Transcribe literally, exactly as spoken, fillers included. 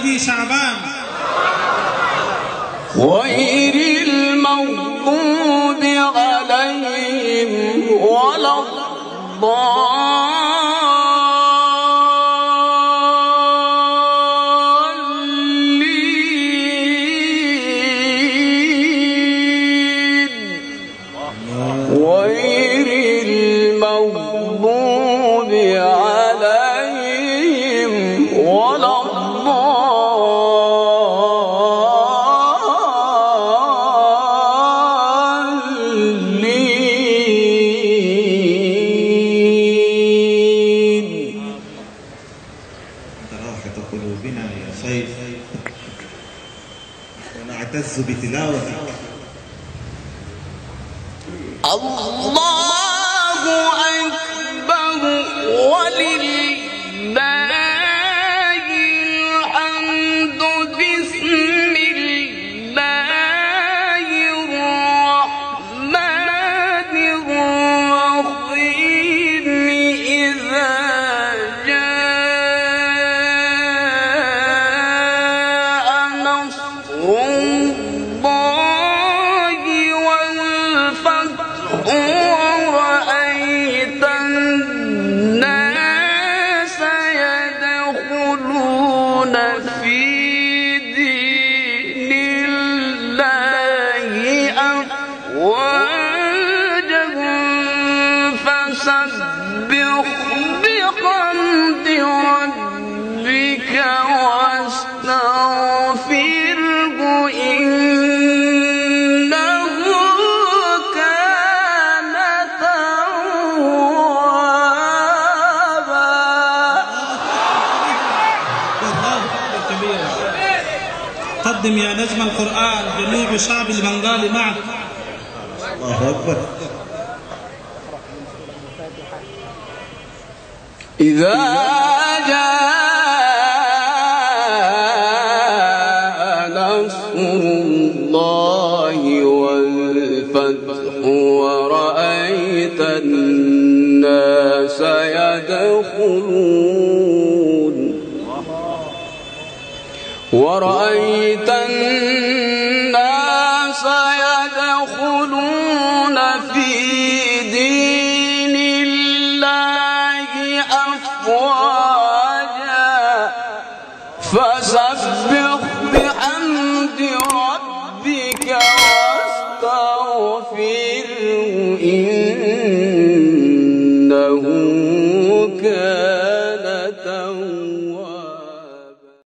عيدي شعبان غير المغضوب عليهم ولا الضالين غير المغضوب عليهم ولا الضالين. أنت راحة قلوبنا يا شيخ ونعتز بتلاوتك. الله أكبر ولله الحمد. بسم الله الرحمن الرحيم. إذا جاء نصر الله والفتح ورأيت الناس يدخلون في دين الله أفواجا فسبح بحمد ربك واستغفره إنه كان توابا. قدم يا نجم القرآن جميع شعب البنغال معك. الله أكبر. إذا جاء نصر الله والفتح ورأيت الناس يدخلون ورأيت الناس يدخلون في دين الله أفواجا فسبح بحمد ربك واستغفره إنه كان توابا.